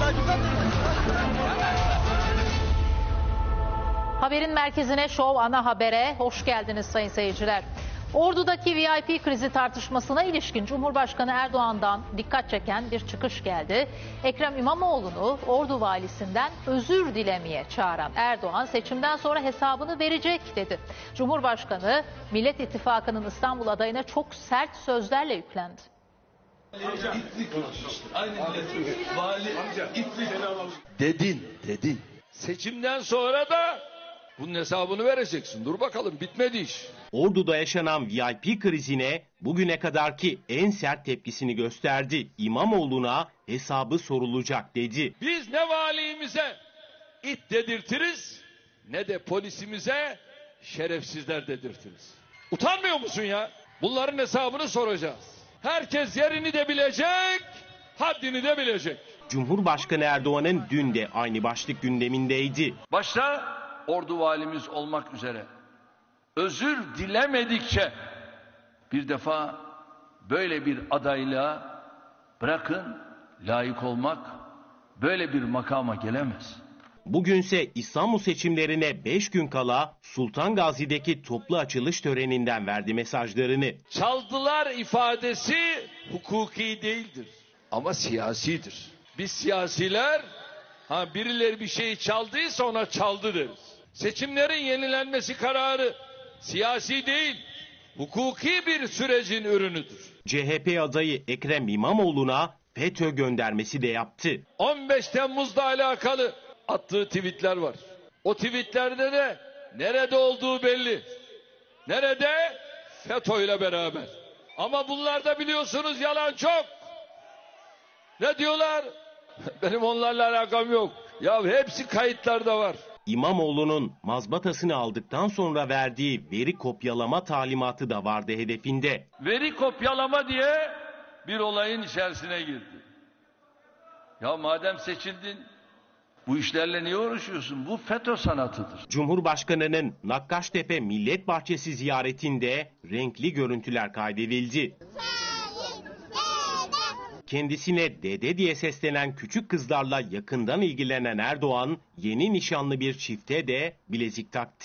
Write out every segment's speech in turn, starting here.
Haberin merkezine, Şov Ana Haber'e hoş geldiniz sayın seyirciler. Ordu'daki VIP krizi tartışmasına ilişkin Cumhurbaşkanı Erdoğan'dan dikkat çeken bir çıkış geldi. Ekrem İmamoğlu'nu Ordu valisinden özür dilemeye çağıran Erdoğan seçimden sonra hesabını verecek dedi. Cumhurbaşkanı Millet İttifakı'nın İstanbul adayına çok sert sözlerle yüklendi. Dedin. Seçimden sonra da bunun hesabını vereceksin. Dur bakalım, bitmedi iş. Ordu'da yaşanan VIP krizine bugüne kadarki en sert tepkisini gösterdi. İmamoğlu'na hesabı sorulacak dedi. Biz ne valimize it dedirtiriz, ne de polisimize şerefsizler dedirtiriz. Utanmıyor musun ya? Bunların hesabını soracağız. Herkes yerini de bilecek, haddini de bilecek. Cumhurbaşkanı Erdoğan'ın dün de aynı başlık gündemindeydi. Başta Ordu valimiz olmak üzere özür dilemedikçe bir defa böyle bir adaylığa bırakın layık olmak böyle bir makama gelemez. Bugünse İstanbul seçimlerine 5 gün kala Sultan Gazi'deki toplu açılış töreninden verdi mesajlarını. Çaldılar ifadesi hukuki değildir ama siyasidir. Biz siyasiler birileri bir şeyi çaldıysa ona çaldı deriz. Seçimlerin yenilenmesi kararı siyasi değil, hukuki bir sürecin ürünüdür. CHP adayı Ekrem İmamoğlu'na FETÖ göndermesi de yaptı. 15 Temmuz'da alakalı attığı tweetler var. O tweetlerde de nerede olduğu belli. Nerede? FETÖ ile beraber. Ama bunlarda biliyorsunuz yalan çok. Ne diyorlar? Benim onlarla alakam yok. Ya hepsi kayıtlarda var. İmamoğlu'nun mazbatasını aldıktan sonra verdiği veri kopyalama talimatı da vardı hedefinde. Veri kopyalama diye bir olayın içerisine girdi. Ya madem seçildin, bu işlerle niye uğraşıyorsun? Bu FETÖ sanatıdır. Cumhurbaşkanının Nakkaştepe Millet Bahçesi ziyaretinde renkli görüntüler kaydedildi. Kendisine dede diye seslenen küçük kızlarla yakından ilgilenen Erdoğan, yeni nişanlı bir çifte de bilezik taktı.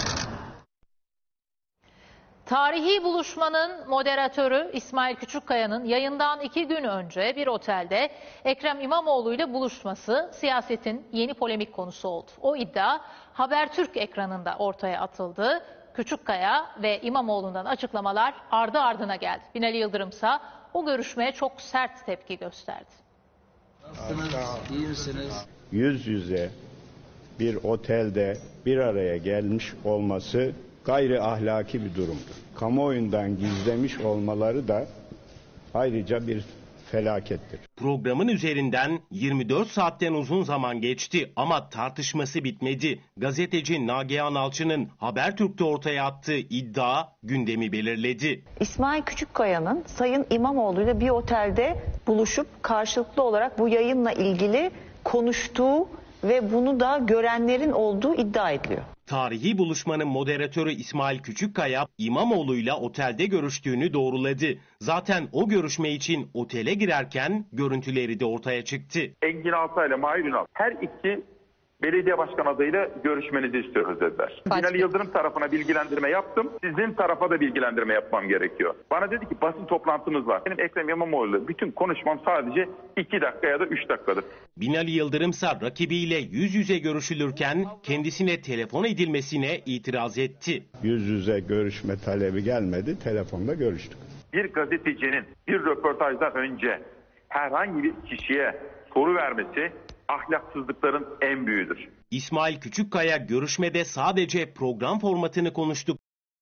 Tarihi buluşmanın moderatörü İsmail Küçükkaya'nın yayından 2 gün önce bir otelde Ekrem İmamoğlu ile buluşması siyasetin yeni polemik konusu oldu. O iddia Habertürk ekranında ortaya atıldı. Küçükkaya ve İmamoğlu'ndan açıklamalar ardı ardına geldi. Binali Yıldırımsa o görüşmeye çok sert tepki gösterdi. Nasılsınız? İyi misiniz? Yüz yüze bir otelde bir araya gelmiş olması gayri ahlaki bir durumdur. Kamuoyundan gizlemiş olmaları da ayrıca bir felakettir. Programın üzerinden 24 saatten uzun zaman geçti ama tartışması bitmedi. Gazeteci Nagihan Alçı'nın Habertürk'te ortaya attığı iddia gündemi belirledi. İsmail Küçükkaya'nın Sayın İmamoğlu ile bir otelde buluşup karşılıklı olarak bu yayınla ilgili konuştuğu ve bunu da görenlerin olduğu iddia ediliyor. Tarihi buluşmanın moderatörü İsmail Küçükkaya, İmamoğlu'yla otelde görüştüğünü doğruladı. Zaten o görüşme için otele girerken görüntüleri de ortaya çıktı. Engin Altay ile Mahir Ünal her iki belediye başkan adayıyla görüşmenizi istiyoruz dediler. Binali Yıldırım tarafına bilgilendirme yaptım. Sizin tarafa da bilgilendirme yapmam gerekiyor. Bana dedi ki basın toplantımız var. Benim Ekrem İmamoğlu'yla bütün konuşmam sadece 2 dakika ya da 3 dakikadır. Binali Yıldırımsa rakibiyle yüz yüze görüşülürken kendisine telefon edilmesine itiraz etti. Yüz yüze görüşme talebi gelmedi, telefonda görüştük. Bir gazetecinin bir röportajdan önce herhangi bir kişiye soru vermesi ahlaksızlıkların en büyüğüdür. İsmail Küçükkaya görüşmede sadece program formatını konuştu.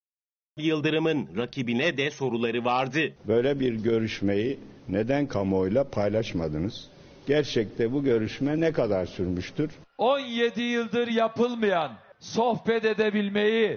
Yıldırım'ın rakibine de soruları vardı. Böyle bir görüşmeyi neden kamuoyuyla paylaşmadınız? Gerçekte bu görüşme ne kadar sürmüştür? 17 yıldır yapılmayan sohbet edebilmeyi,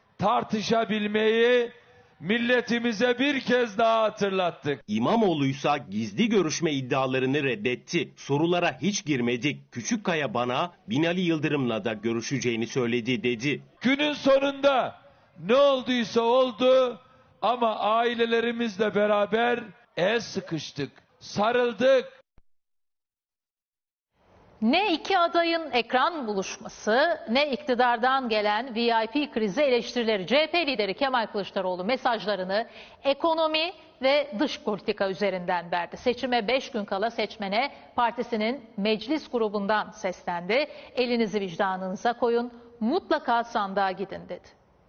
tartışabilmeyi milletimize bir kez daha hatırlattık. İmamoğlu'ysa gizli görüşme iddialarını reddetti. Sorulara hiç girmedik. Küçükkaya bana Binali Yıldırım'la da görüşeceğini söyledi dedi. Günün sonunda ne olduysa oldu ama ailelerimizle beraber el sıkıştık, sarıldık. Ne iki adayın ekran buluşması ne iktidardan gelen VIP krizi eleştirileri. CHP lideri Kemal Kılıçdaroğlu mesajlarını ekonomi ve dış politika üzerinden verdi. Seçime 5 gün kala seçmene partisinin meclis grubundan seslendi. Elinizi vicdanınıza koyun, mutlaka sandığa gidin dedi.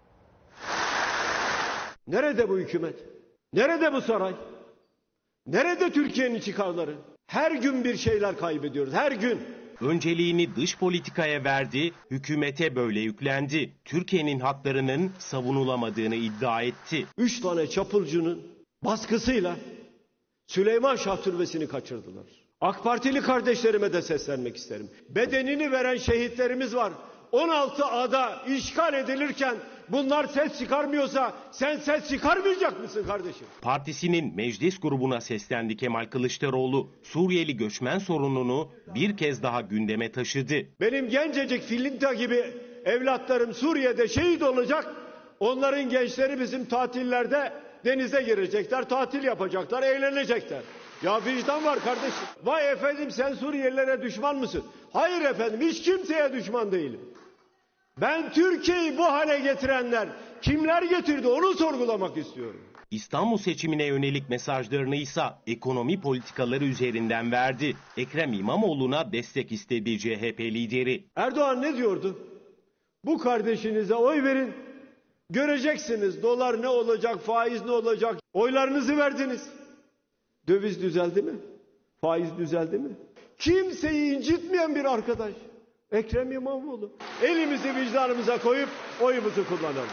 Nerede bu hükümet? Nerede bu saray? Nerede Türkiye'nin çıkarları? Her gün bir şeyler kaybediyoruz, her gün. Önceliğini dış politikaya verdi, hükümete böyle yüklendi. Türkiye'nin haklarının savunulamadığını iddia etti. 3 tane çapulcunun baskısıyla Süleyman Şah Türbesi'ni kaçırdılar. AK Partili kardeşlerime de seslenmek isterim. Bedenini veren şehitlerimiz var. 16 ada işgal edilirken bunlar ses çıkarmıyorsa sen ses çıkarmayacak mısın kardeşim? Partisinin meclis grubuna seslendi Kemal Kılıçdaroğlu. Suriyeli göçmen sorununu bir kez daha gündeme taşıdı. Benim gencecik Filinta gibi evlatlarım Suriye'de şehit olacak. Onların gençleri bizim tatillerde denize girecekler, tatil yapacaklar, eğlenecekler. Ya vicdan var kardeşim. Vay efendim sen Suriyelilere düşman mısın? Hayır efendim, hiç kimseye düşman değilim. Ben Türkiye'yi bu hale getirenler kimler getirdi onu sorgulamak istiyorum. İstanbul seçimine yönelik mesajlarını ise ekonomi politikaları üzerinden verdi. Ekrem İmamoğlu'na destek istedi CHP lideri. Erdoğan ne diyordu? Bu kardeşinize oy verin. Göreceksiniz dolar ne olacak, faiz ne olacak. Oylarınızı verdiniz. Döviz düzeldi mi? Faiz düzeldi mi? Kimseyi incitmeyen bir arkadaş. Ekrem İmamoğlu. Elimizi vicdanımıza koyup oyumuzu kullanalım.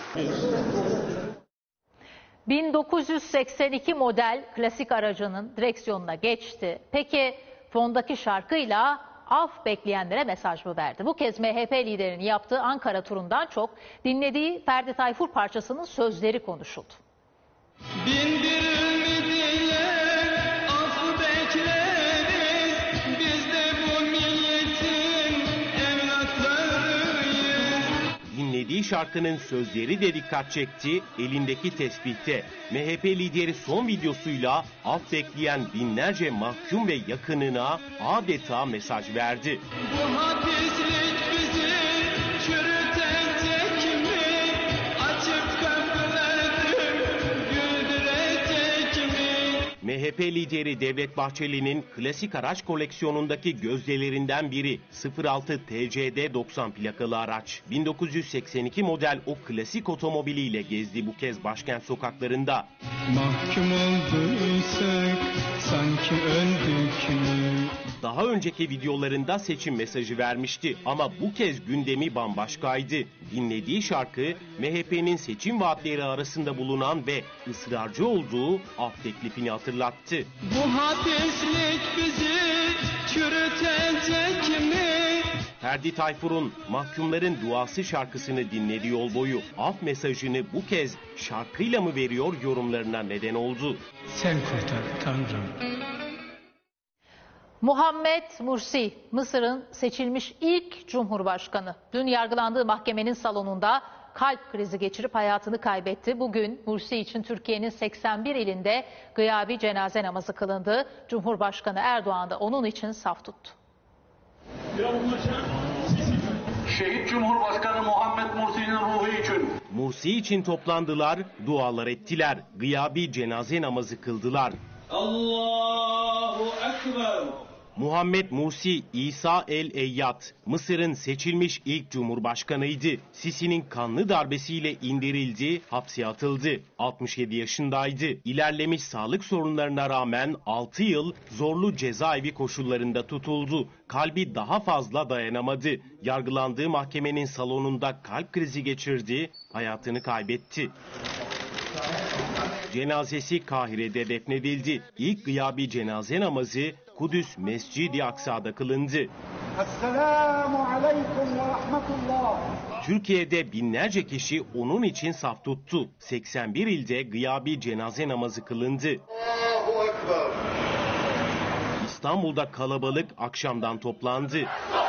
1982 model klasik aracının direksiyonuna geçti. Peki fondaki şarkıyla af bekleyenlere mesaj mı verdi? Bu kez MHP liderinin yaptığı Ankara turundan çok dinlediği Ferdi Tayfur parçasının sözleri konuşuldu. Bin bir ümidiyle af bekleriz, biz de bu milletin evlatlarıyız. Dinlediği şarkının sözleri de dikkat çekti, elindeki tesbihte. MHP lideri son videosuyla af bekleyen binlerce mahkum ve yakınına adeta mesaj verdi. Bu hapislik bizi çürütecek mi? Açık kapıları güldürecek mi? MHP lideri Devlet Bahçeli'nin klasik araç koleksiyonundaki gözdelerinden biri 06 TCD 90 plakalı araç. 1982 model o klasik otomobiliyle gezdi bu kez başkent sokaklarında. Mahkum olduysak sanki öldük mü? Daha önceki videolarında seçim mesajı vermişti ama bu kez gündemi bambaşkaydı. Dinlediği şarkı MHP'nin seçim vaatleri arasında bulunan ve ısrarcı olduğu af teklifini hatırlattı. Bu hapislik bizi çürütecek mi? Ferdi Tayfur'un Mahkumların Duası şarkısını dinledi yol boyu. Af mesajını bu kez şarkıyla mı veriyor yorumlarına neden oldu. Sen kurtar Tanrım. Muhammed Mursi, Mısır'ın seçilmiş ilk cumhurbaşkanı. Dün yargılandığı mahkemenin salonunda kalp krizi geçirip hayatını kaybetti. Bugün Mursi için Türkiye'nin 81 ilinde gıyabi cenaze namazı kılındı. Cumhurbaşkanı Erdoğan da onun için saf tuttu. Şehit Cumhurbaşkanı Muhammed Mursi'nin ruhu için. Mursi için toplandılar, dualar ettiler, gıyabi cenaze namazı kıldılar. Allahu Ekber. Muhammed Mursi İsa el-Eyyat, Mısır'ın seçilmiş ilk cumhurbaşkanıydı. Sisi'nin kanlı darbesiyle indirildi, hapse atıldı. 67 yaşındaydı. İlerlemiş sağlık sorunlarına rağmen 6 yıl zorlu cezaevi koşullarında tutuldu. Kalbi daha fazla dayanamadı. Yargılandığı mahkemenin salonunda kalp krizi geçirdi, hayatını kaybetti. Cenazesi Kahire'de defnedildi. İlk gıyabi cenaze namazı Kudüs Mescid-i Aksa'da kılındı. Esselamu aleyküm ve rahmetullah. Türkiye'de binlerce kişi onun için saf tuttu. 81 ilde gıyabi cenaze namazı kılındı. Allahu Ekber. İstanbul'da kalabalık akşamdan toplandı.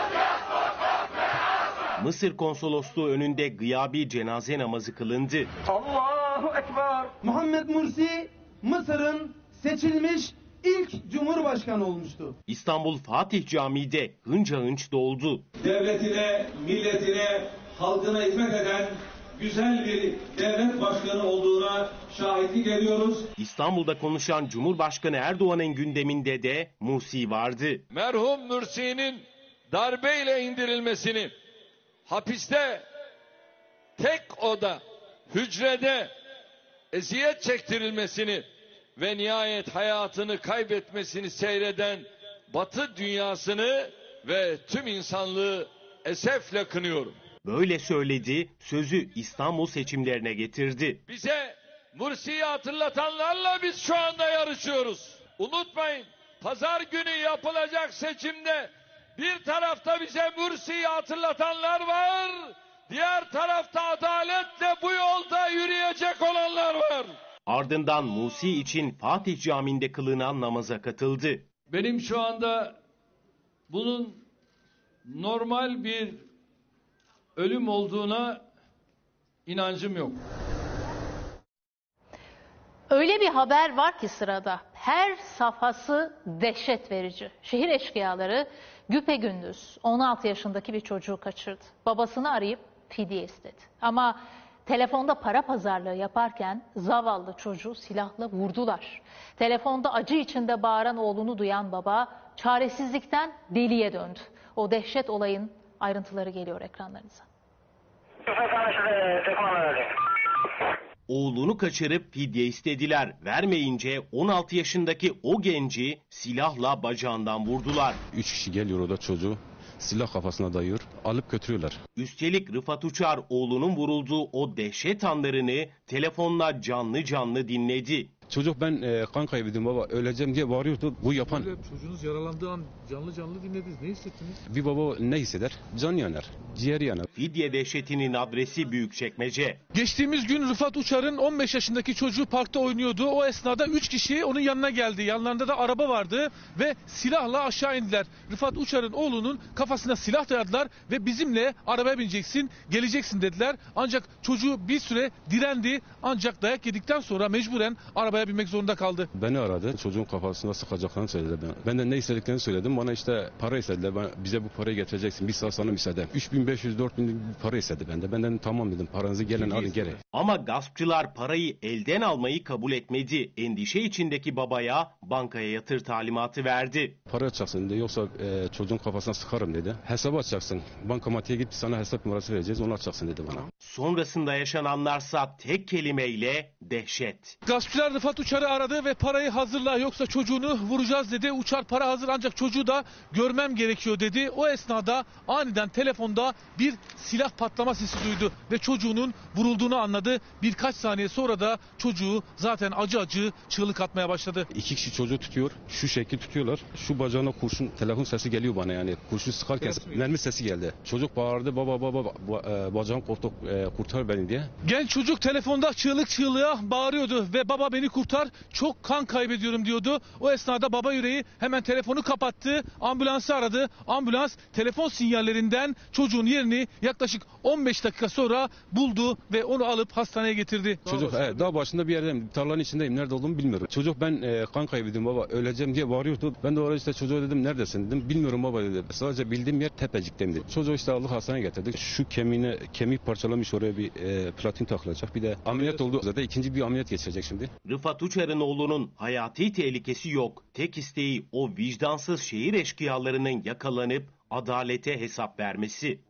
Mısır konsolosluğu önünde gıyabi cenaze namazı kılındı. Allahu Ekber. Muhammed Mursi, Mısır'ın seçilmiş ilk Cumhurbaşkanı olmuştu. İstanbul Fatih Camii'de hınca hınç doldu. Devletine, milletine, halkına hizmet eden güzel bir devlet başkanı olduğuna şahitlik ediyoruz. İstanbul'da konuşan Cumhurbaşkanı Erdoğan'ın gündeminde de Mursi vardı. Merhum Mursi'nin darbeyle indirilmesini, hapiste, tek oda, hücrede eziyet çektirilmesini ve nihayet hayatını kaybetmesini seyreden Batı dünyasını ve tüm insanlığı esefle kınıyorum. Böyle söyledi, sözü İstanbul seçimlerine getirdi. Bize Mursi'yi hatırlatanlarla biz şu anda yarışıyoruz. Unutmayın, pazar günü yapılacak seçimde bir tarafta bize Mursi'yi hatırlatanlar var, diğer tarafta adaletle bu yolda yürüyecek olanlar var. Ardından Mursi için Fatih Camii'nde kılınan namaza katıldı. Benim şu anda bunun normal bir ölüm olduğuna inancım yok. Öyle bir haber var ki sırada. Her safhası dehşet verici. Şehir eşkıyaları güpegündüz 16 yaşındaki bir çocuğu kaçırdı. Babasını arayıp fidye istedi. Ama telefonda para pazarlığı yaparken zavallı çocuğu silahla vurdular. Telefonda acı içinde bağıran oğlunu duyan baba çaresizlikten deliye döndü. O dehşet olayın ayrıntıları geliyor ekranlarınıza. Oğlunu kaçırıp fidye istediler. Vermeyince 16 yaşındaki o genci silahla bacağından vurdular. 3 kişi geliyor, o da çocuğu silah kafasına dayıyor, alıp götürüyorlar. Üstelik Rıfat Uçar oğlunun vurulduğu o dehşet anlarını telefonla canlı canlı dinledi. Çocuk ben kan kaybettim baba, öleceğim diye bağırıyordu. Bu yapan. Çocuğunuz yaralandığı an canlı canlı dinlediniz. Ne hissettiniz? Bir baba ne hisseder? Can yanar, ciğer yanar. Fidye dehşetinin adresi Büyükçekmece. Geçtiğimiz gün Rıfat Uçar'ın 15 yaşındaki çocuğu parkta oynuyordu. O esnada 3 kişi onun yanına geldi. Yanlarında da araba vardı ve silahla aşağı indiler. Rıfat Uçar'ın oğlunun kafasına silah dayadılar ve bizimle arabaya bineceksin, geleceksin dediler. Ancak çocuğu bir süre direndi. Ancak dayak yedikten sonra mecburen arabaya binmek zorunda kaldı. Beni aradı. Çocuğun kafasına sıkacaklarını söyledi. Ben de ne istediklerini söyledim. Bana işte para istediler. Bize bu parayı getireceksin. Bir saat sonra müsaade. 3500-4000 para istedi benden. Ben dedim tamam dedim. Paranızı gelin alın geri. Ama gaspçılar parayı elden almayı kabul etmedi. Endişe içindeki babaya bankaya yatır talimatı verdi. Para açacaksın dedi. Yoksa çocuğun kafasına sıkarım dedi. Hesabı açacaksın. Bankamatiğe git, sana hesap numarası vereceğiz. Onu açacaksın dedi bana. Sonrasında yaşananlarsa tek kelimeyle dehşet. Gaspçılar Rıfat Uçar'ı aradı ve parayı hazırla yoksa çocuğunu vuracağız dedi. Uçar para hazır ancak çocuğu da görmem gerekiyor dedi. O esnada aniden telefonda bir silah patlama sesi duydu ve çocuğunun vurulduğunu anladı. Birkaç saniye sonra da çocuğu zaten acı acı çığlık atmaya başladı. 2 kişi çocuğu tutuyor. Şu şekil tutuyorlar. Şu bacağına kurşun, telefon sesi geliyor bana yani. Kurşun sıkarken mermi sesi geldi. Çocuk bağırdı baba bacağım kurtar beni diye. Genç çocuk telefonda çığlık çığlığa bağırıyordu ve baba beni kurtar, çok kan kaybediyorum diyordu. O esnada baba yüreği hemen telefonu kapattı, ambulansı aradı. Ambulans telefon sinyallerinden çocuğun yerini yaklaşık 15 dakika sonra buldu ve onu alıp hastaneye getirdi. Çocuk dağ başında bir yerdeyim, tarlanın içindeyim, nerede olduğumu bilmiyorum. Çocuk ben kan kaybediyorum baba, öleceğim diye bağırıyordu. Ben de orada işte çocuğa dedim neredesin dedim, bilmiyorum baba dedi. Sadece bildiğim yer Tepecik'teyim dedi. Çocuğu işte aldık hastaneye getirdik. Şu kemik parçalamış, oraya bir platin takılacak. Bir de ameliyat oldu. Zaten ikinci bir ameliyat geçecek şimdi. Rıfat Uçar'ın oğlunun hayati tehlikesi yok. Tek isteği o vicdansız şehir eşkıyalarının yakalanıp adalete hesap vermesi.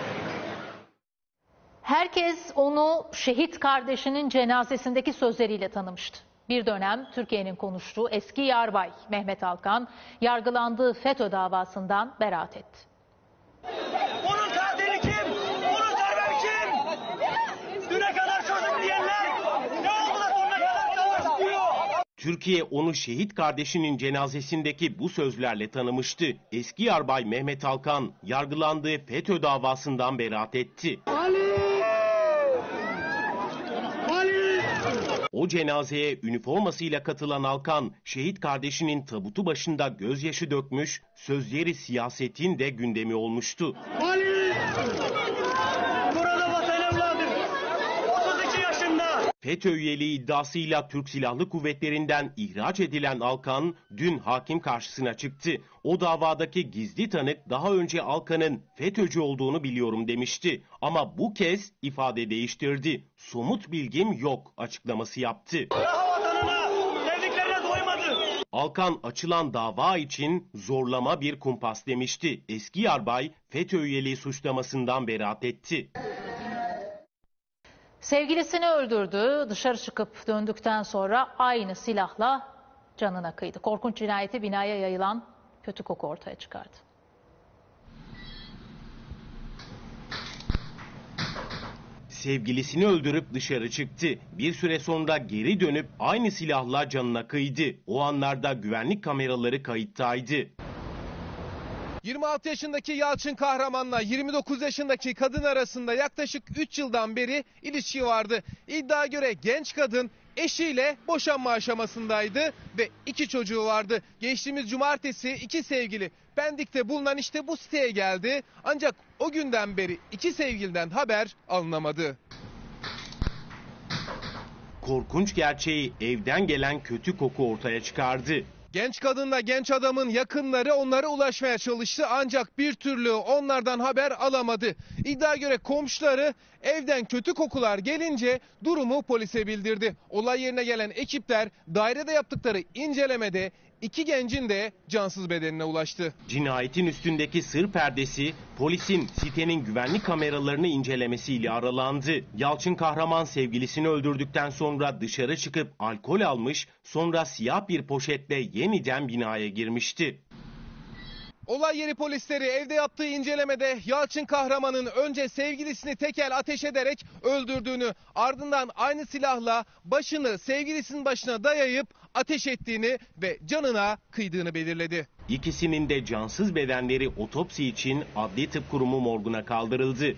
Herkes onu şehit kardeşinin cenazesindeki sözleriyle tanımıştı. Bir dönem Türkiye'nin konuştuğu eski yarbay Mehmet Alkan yargılandığı FETÖ davasından beraat etti. Bunun katili kim? Bunun darbe kim? Düne kadar çocuk diyenler ne oldu da sonuna kadar savaş diyor? Türkiye onu şehit kardeşinin cenazesindeki bu sözlerle tanımıştı. Eski yarbay Mehmet Alkan yargılandığı FETÖ davasından beraat etti. O cenazeye üniformasıyla katılan Alkan, şehit kardeşinin tabutu başında gözyaşı dökmüş, sözleri siyasetin de gündemi olmuştu. Burada vatan evladım, 32 yaşında. FETÖ üyeliği iddiasıyla Türk Silahlı Kuvvetleri'nden ihraç edilen Alkan dün hakim karşısına çıktı. O davadaki gizli tanık daha önce Alkan'ın FETÖ'cü olduğunu biliyorum demişti. Ama bu kez ifade değiştirdi. Somut bilgim yok açıklaması yaptı. Alkan açılan dava için zorlama bir kumpas demişti. Eski yarbay FETÖ üyeliği suçlamasından beraat etti. Sevgilisini öldürdü, dışarı çıkıp döndükten sonra aynı silahla canına kıydı. Korkunç cinayeti binaya yayılan kötü koku ortaya çıkardı. Sevgilisini öldürüp dışarı çıktı. Bir süre sonra geri dönüp aynı silahla canına kıydı. O anlarda güvenlik kameraları kayıttaydı. 26 yaşındaki Yalçın Kahraman'la 29 yaşındaki kadın arasında yaklaşık 3 yıldan beri ilişki vardı. İddiaya göre genç kadın eşiyle boşanma aşamasındaydı ve 2 çocuğu vardı. Geçtiğimiz cumartesi 2 sevgili Pendik'te bulunan işte bu siteye geldi. Ancak o günden beri 2 sevgiliden haber alınamadı. Korkunç gerçeği evden gelen kötü koku ortaya çıkardı. Genç kadınla genç adamın yakınları onlara ulaşmaya çalıştı ancak bir türlü onlardan haber alamadı. İddiaya göre komşuları evden kötü kokular gelince durumu polise bildirdi. Olay yerine gelen ekipler dairede yaptıkları incelemede 2 gencin de cansız bedenine ulaştı. Cinayetin üstündeki sır perdesi polisin sitenin güvenlik kameralarını incelemesiyle aralandı. Yalçın Kahraman sevgilisini öldürdükten sonra dışarı çıkıp alkol almış, sonra siyah bir poşetle yeniden binaya girmişti. Olay yeri polisleri evde yaptığı incelemede Yalçın Kahraman'ın önce sevgilisini tekel ateş ederek öldürdüğünü, ardından aynı silahla başını sevgilisinin başına dayayıp ateş ettiğini ve canına kıydığını belirledi. İkisinin de cansız bedenleri otopsi için Adli Tıp Kurumu morguna kaldırıldı.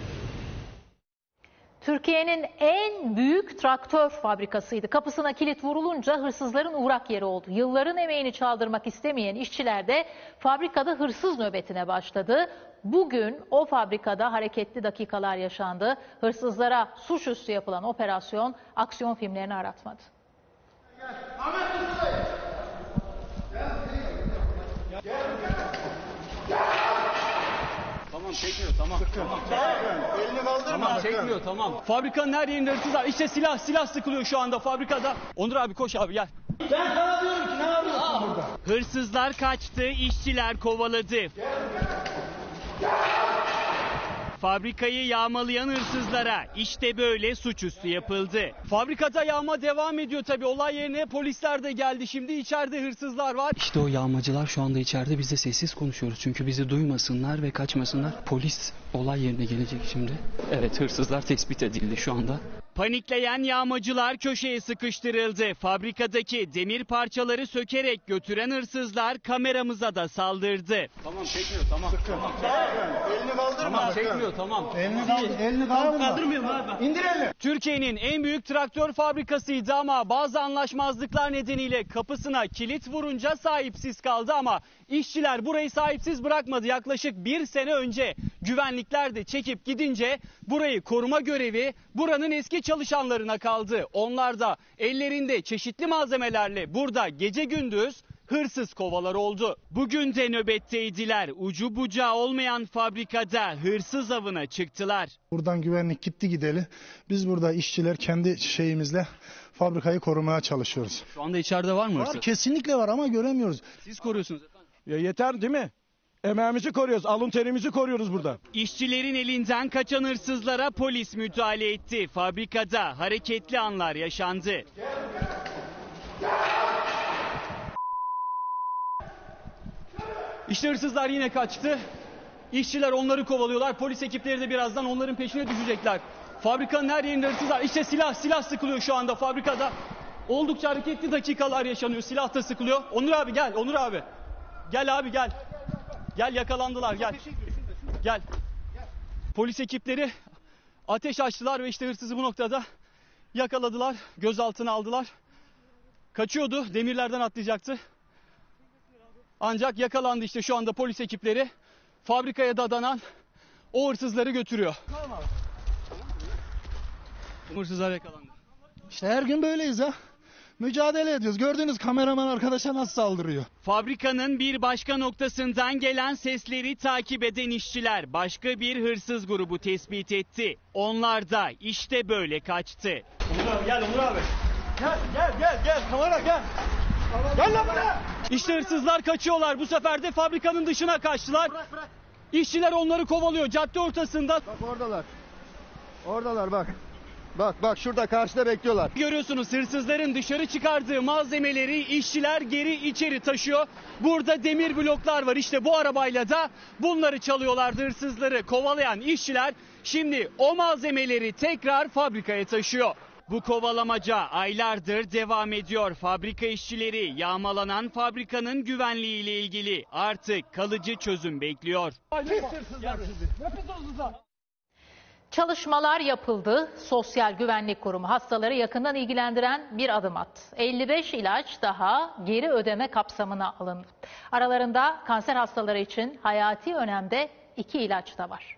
Türkiye'nin en büyük traktör fabrikasıydı. Kapısına kilit vurulunca hırsızların uğrak yeri oldu. Yılların emeğini çaldırmak istemeyen işçiler de fabrikada hırsız nöbetine başladı. Bugün o fabrikada hareketli dakikalar yaşandı. Hırsızlara suçüstü yapılan operasyon aksiyon filmlerini aratmadı. Tamam çekmiyor tamam. Elini kaldırma. Tamam çekmiyor tamam. Fabrikanın her yerinde hırsız var. İşte silah sıkılıyor şu anda fabrikada. Onur abi koş abi gel. Ben sana diyorum ki ne yapıyorsun burada? Hırsızlar kaçtı, işçiler kovaladı. Fabrikayı yağmalayan hırsızlara işte böyle suçüstü yapıldı. Fabrikada yağma devam ediyor tabii. Olay yerine polisler de geldi. Şimdi içeride hırsızlar var. İşte o yağmacılar şu anda içeride. Biz de sessiz konuşuyoruz. Çünkü bizi duymasınlar ve kaçmasınlar. Polis olay yerine gelecek şimdi. Evet, hırsızlar tespit edildi şu anda. Panikleyen yağmacılar köşeye sıkıştırıldı. Fabrikadaki demir parçaları sökerek götüren hırsızlar kameramıza da saldırdı. Tamam çekmiyor tamam. Elini kaldırma. Tamam çekmiyor tamam. Elini kaldırma. Kaldırmıyorum abi. İndir elini. Türkiye'nin en büyük traktör fabrikasıydı ama bazı anlaşmazlıklar nedeniyle kapısına kilit vurunca sahipsiz kaldı ama işçiler burayı sahipsiz bırakmadı. Yaklaşık 1 sene önce güvenlikler de çekip gidince burayı koruma görevi buranın eski çalışanlarına kaldı. Onlar da ellerinde çeşitli malzemelerle burada gece gündüz hırsız kovalar oldu. Bugün de nöbetteydiler. Ucu bucağı olmayan fabrikada hırsız avına çıktılar. Buradan güvenlik gitti gideli. Biz burada işçiler kendi şeyimizle fabrikayı korumaya çalışıyoruz. Şu anda içeride var mı hırsız? Var, kesinlikle var ama göremiyoruz. Siz koruyorsunuz efendim. Ya yeter değil mi? Emeğimizi koruyoruz, alın terimizi koruyoruz burada. İşçilerin elinden kaçan hırsızlara polis müdahale etti. Fabrikada hareketli anlar yaşandı. İşte hırsızlar yine kaçtı. İşçiler onları kovalıyorlar. Polis ekipleri de birazdan onların peşine düşecekler. Fabrikanın her yerinde hırsızlar. İşte silah sıkılıyor şu anda fabrikada. Oldukça hareketli dakikalar yaşanıyor. Silah da sıkılıyor. Onur abi gel, Onur abi. Gel abi gel. Gel yakalandılar gel. Gel. Polis ekipleri ateş açtılar ve işte hırsızı bu noktada yakaladılar. Gözaltına aldılar. Kaçıyordu. Demirlerden atlayacaktı. Ancak yakalandı işte şu anda polis ekipleri. Fabrikaya dadanan o hırsızları götürüyor. Hırsızlar yakalandı. İşte her gün böyleyiz ya. Mücadele ediyoruz. Gördüğünüz kameraman arkadaşa nasıl saldırıyor. Fabrikanın bir başka noktasından gelen sesleri takip eden işçiler başka bir hırsız grubu tespit etti. Onlar da işte böyle kaçtı. Onur abi gel Onur abi. Gel kamera gel. Gel lan buraya. İşte hırsızlar kaçıyorlar. Bu sefer de fabrikanın dışına kaçtılar. Bırak. İşçiler onları kovalıyor cadde ortasında. Bak oradalar. Oradalar bak. Bak şurada karşıda bekliyorlar. Görüyorsunuz hırsızların dışarı çıkardığı malzemeleri işçiler geri içeri taşıyor. Burada demir bloklar var. İşte bu arabayla da bunları çalıyorlardı hırsızları kovalayan işçiler. Şimdi o malzemeleri tekrar fabrikaya taşıyor. Bu kovalamaca aylardır devam ediyor. Fabrika işçileri yağmalanan fabrikanın güvenliğiyle ilgili artık kalıcı çözüm bekliyor. Çalışmalar yapıldı. Sosyal Güvenlik Kurumu hastaları yakından ilgilendiren bir adım attı. 55 ilaç daha geri ödeme kapsamına alındı. Aralarında kanser hastaları için hayati önemde 2 ilaç da var.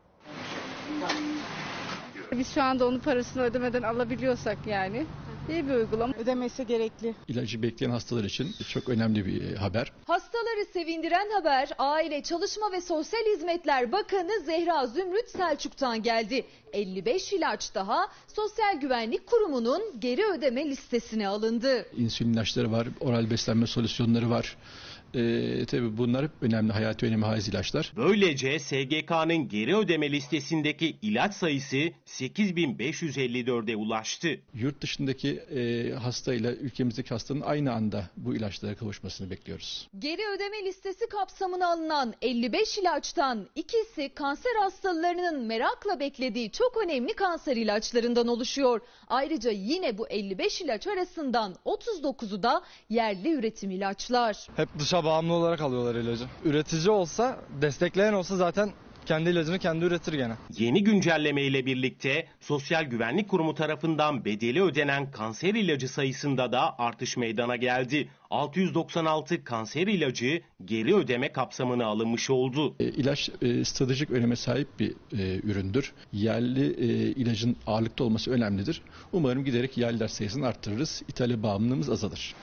Biz şu anda onun parasını ödemeden alabiliyorsak yani iyi bir uygulama. Ödemesi gerekli. İlacı bekleyen hastalar için çok önemli bir haber. Hastaları sevindiren haber Aile, Çalışma ve Sosyal Hizmetler Bakanı Zehra Zümrüt Selçuk'tan geldi. 55 ilaç daha Sosyal Güvenlik Kurumu'nun geri ödeme listesine alındı. İnsülin ilaçları var, oral beslenme solüsyonları var. Tabii bunlar hep önemli, hayati önemi haiz ilaçlar. Böylece SGK'nın geri ödeme listesindeki ilaç sayısı 8.554'e ulaştı. Yurt dışındaki hastayla ülkemizdeki hastanın aynı anda bu ilaçlara kavuşmasını bekliyoruz. Geri ödeme listesi kapsamına alınan 55 ilaçtan ikisi kanser hastalarının merakla beklediği çok önemli kanser ilaçlarından oluşuyor. Ayrıca yine bu 55 ilaç arasından 39'u da yerli üretim ilaçlar. Hep dışa bağımlı olarak alıyorlar ilacı. Üretici olsa, destekleyen olsa zaten kendi ilacını kendi üretir gene. Yeni güncelleme ile birlikte Sosyal Güvenlik Kurumu tarafından bedeli ödenen kanser ilacı sayısında da artış meydana geldi. 696 kanser ilacı geri ödeme kapsamına alınmış oldu. İlaç stratejik öneme sahip bir üründür. Yerli ilacın ağırlıkta olması önemlidir. Umarım giderek yerliler sayısını arttırırız. İthale bağımlılığımız azalır.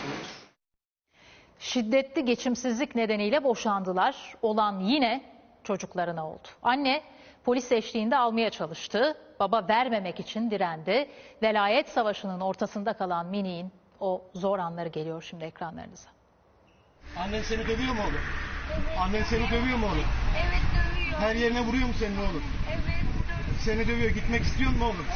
Şiddetli geçimsizlik nedeniyle boşandılar. Olan yine çocuklarına oldu. Anne polis eşliğinde almaya çalıştı. Baba vermemek için direndi. Velayet savaşının ortasında kalan Mini'nin o zor anları geliyor şimdi ekranlarınıza. Annen seni dövüyor mu oğlum? Evet. Annen seni dövüyor mu oğlum? Evet dövüyor. Her yerine vuruyor mu senin oğlum? Evet. Seni dövüyor. Gitmek istiyor mu oğlum?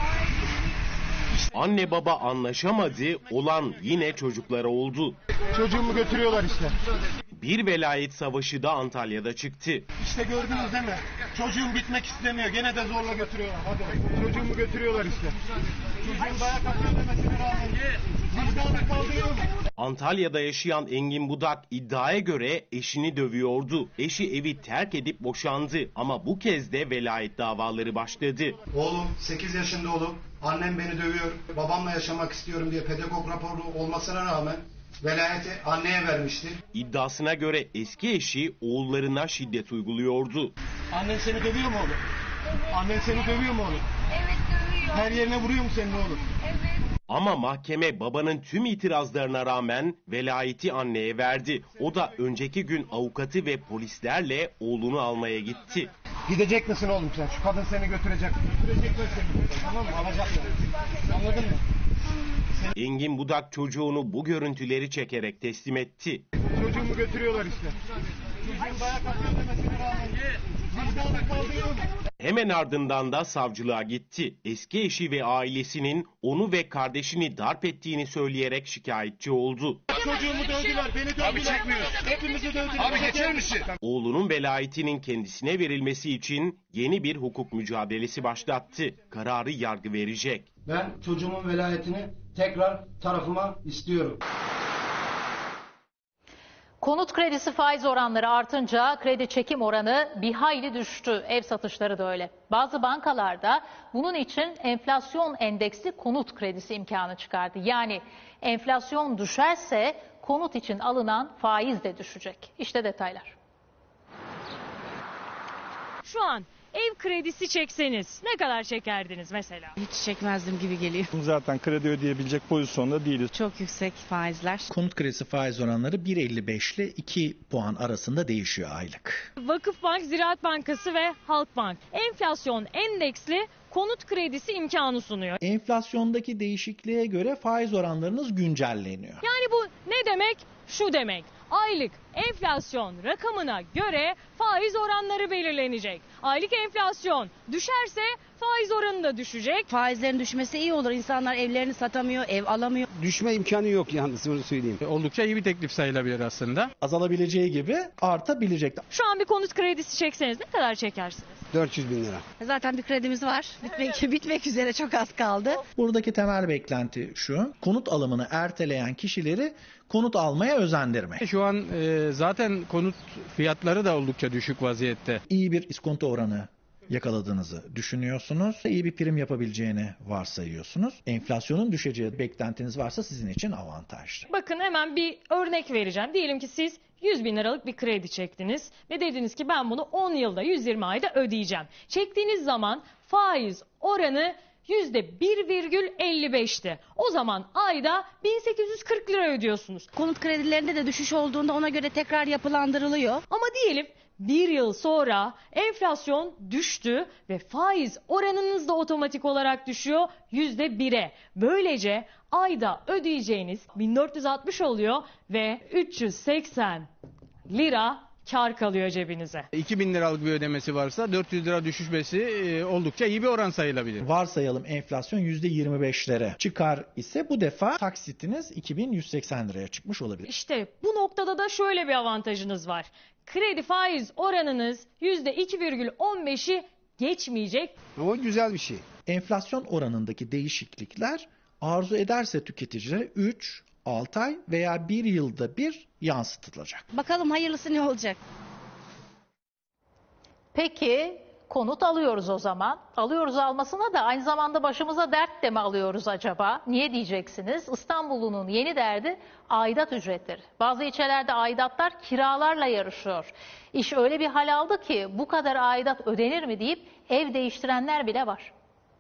Anne baba anlaşamadı, olan yine çocuklara oldu. Çocuğumu götürüyorlar işte. Bir velayet savaşı da Antalya'da çıktı. İşte gördünüz değil mi? Çocuğum gitmek istemiyor. Gene de zorla götürüyorlar. Hadi. Çocuğumu götürüyorlar işte. Çocuğum dayak atıyor demesine rağmen. Vicdanı kaldırıyor mu? Antalya'da yaşayan Engin Budak iddiaya göre eşini dövüyordu. Eşi evi terk edip boşandı ama bu kez de velayet davaları başladı. Oğlum 8 yaşında oğlum. Annem beni dövüyor. Babamla yaşamak istiyorum diye pedagog raporu olmasına rağmen velayeti anneye vermiştir. İddiasına göre eski eşi oğullarına şiddet uyguluyordu. Annen seni dövüyor mu oğlum? Evet. Annen seni dövüyor mu oğlum? Evet dövüyor. Her yerine vuruyor mu senin oğlum? Evet. Ama mahkeme babanın tüm itirazlarına rağmen velayeti anneye verdi. O da önceki gün avukatı ve polislerle oğlunu almaya gitti. Gidecek misin oğlum sen? Şu kadın seni götürecek. Götürecekler seni. Tamam mı? Alacaklar. Anladın mı? Engin Budak çocuğunu bu görüntüleri çekerek teslim etti. Çocuğumu götürüyorlar işte. Çocuğum dayak atıyor demesine rağmen. Vicdanı kaldırıyor mu? Hemen ardından da savcılığa gitti. Eski eşi ve ailesinin onu ve kardeşini darp ettiğini söyleyerek şikayetçi oldu. Çocuğumu dövdüler, beni dövdüler. Abi çekmiyor. Hepimizi dövdüler. Abi geçer misin? Oğlunun velayetinin kendisine verilmesi için yeni bir hukuk mücadelesi başlattı. Kararı yargı verecek. Ben çocuğumun velayetini tekrar tarafıma istiyorum. Konut kredisi faiz oranları artınca kredi çekim oranı bir hayli düştü. Ev satışları da öyle. Bazı bankalarda bunun için enflasyon endeksli konut kredisi imkanı çıkardı. Yani enflasyon düşerse konut için alınan faiz de düşecek. İşte detaylar. Şu an ev kredisi çekseniz ne kadar çekerdiniz mesela? Hiç çekmezdim gibi geliyor. Zaten kredi ödeyebilecek pozisyonda değiliz. Çok yüksek faizler. Konut kredisi faiz oranları 1.55 ile 2 puan arasında değişiyor aylık. Vakıfbank, Ziraat Bankası ve Halkbank enflasyon endeksli konut kredisi imkanı sunuyor. Enflasyondaki değişikliğe göre faiz oranlarınız güncelleniyor. Yani bu ne demek? Şu demek. Aylık enflasyon rakamına göre faiz oranları belirlenecek. Aylık enflasyon düşerse faiz oranı da düşecek. Faizlerin düşmesi iyi olur. İnsanlar evlerini satamıyor, ev alamıyor. Düşme imkanı yok yalnız, onu söyleyeyim. Oldukça iyi bir teklif sayılabilir aslında. Azalabileceği gibi artabilecek. Şu an bir konut kredisi çekseniz ne kadar çekersiniz? 400 bin lira. Zaten bir kredimiz var. Bitmek üzere, çok az kaldı. Buradaki temel beklenti şu: konut alımını erteleyen kişileri konut almaya özendirmek. Şu an zaten konut fiyatları da oldukça düşük vaziyette. İyi bir iskonto oranı yakaladığınızı düşünüyorsunuz. İyi bir prim yapabileceğini varsayıyorsunuz. Enflasyonun düşeceği beklentiniz varsa sizin için avantajlı. Bakın hemen bir örnek vereceğim. Diyelim ki siz 100 bin liralık bir kredi çektiniz ve dediniz ki ben bunu 10 yılda 120 ayda ödeyeceğim. Çektiğiniz zaman faiz oranı %1,55'ti. O zaman ayda 1840 lira ödüyorsunuz. Konut kredilerinde de düşüş olduğunda ona göre tekrar yapılandırılıyor. Ama diyelim bir yıl sonra enflasyon düştü ve faiz oranınız da otomatik olarak düşüyor %1'e. Böylece ayda ödeyeceğiniz 1460 oluyor ve 380 lira kar kalıyor cebinize. 2000 liralık bir ödemesi varsa 400 lira düşmesi oldukça iyi bir oran sayılabilir. Varsayalım enflasyon %25'lere çıkar ise bu defa taksitiniz 2180 liraya çıkmış olabilir. İşte bu noktada da şöyle bir avantajınız var. Kredi faiz oranınız %2,15'i geçmeyecek. Ama güzel bir şey. Enflasyon oranındaki değişiklikler arzu ederse tüketicilere 3, 6 ay veya 1 yılda bir yansıtılacak. Bakalım hayırlısı ne olacak? Peki konut alıyoruz o zaman. Alıyoruz almasına da aynı zamanda başımıza dert de mi alıyoruz acaba? Niye diyeceksiniz? İstanbul'un yeni derdi aidat ücretleri. Bazı ilçelerde aidatlar kiralarla yarışıyor. İş öyle bir hal aldı ki bu kadar aidat ödenir mi deyip ev değiştirenler bile var.